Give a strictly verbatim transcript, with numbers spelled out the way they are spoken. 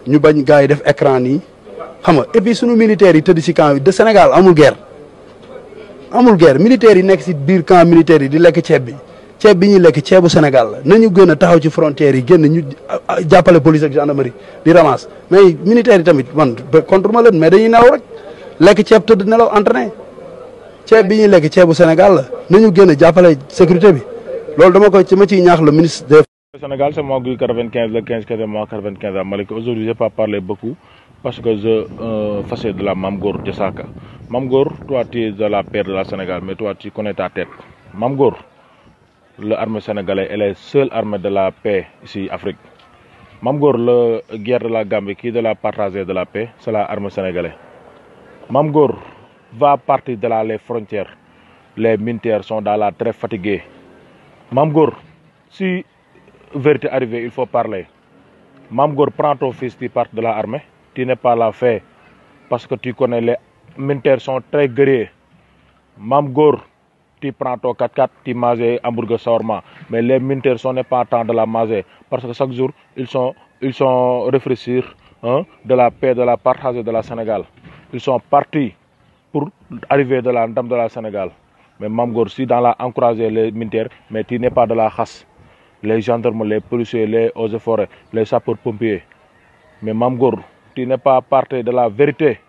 ñu bañ gars yi def écran nii xam nga et puis sunu militaires yi tëdd si camp bi de Sénégal amul guerre amul guerre militaires yi nekk si biir camp militaire yi di lekk ceeb bi ceeb bi ñuy lekk ceebu Sénégal la nañu gën a taxaw ci frontières yi génn ñu jàppale police ak gendarmerie di ramasse mais militaires yi tamit man contre ma leen mais dañuy nelaw rek lekk ceeb tëdd nelaw entraîné ceeb bi ñuy lekk ceebu Sénégal la nañu gën a jàppale sécurité bi loolu dama koy ci ma ciy ñaax le ministre des Sénégal, c'est moi Guy quatre-vingt-quinze, le quinze quinze quatre-vingt-quinze à Malik. Aujourd'hui, je n'ai pas parlé beaucoup parce que je euh, faisais de la Mamgor de Saka. Mamgor, toi tu es de la paix de la Sénégal, mais toi tu connais ta tête. Mamgor, l'armée sénégalaise est la seule armée de la paix ici en Afrique. Mamgor, la guerre de la Gambie qui est de la partager de la paix, c'est l'armée sénégalaise. Mamgor va partir de là les frontières. Les militaires sont dans la très fatigués. Mamgor, si vérité arrivée, il faut parler. Mamgor, prends ton fils, tu pars de l'armée. Tu n'es pas là fait parce que tu connais les militaires sont très guerriers. Mamgor, tu prends ton quatre quatre, tu manges hamburger shawarma. Mais les militaires sont pas en temps de la manger parce que chaque jour, ils sont, ils sont réfléchis hein, de la paix, de la partage de la Sénégal. Ils sont partis pour arriver de la dame de la Sénégal. Mais Mamgor, si dans la encourager les militaires, mais tu n'es pas de la chasse. Les gendarmes, les policiers, les eaux et forêts, les sapeurs-pompiers. Mais Mamgor, tu n'es pas parti de la vérité.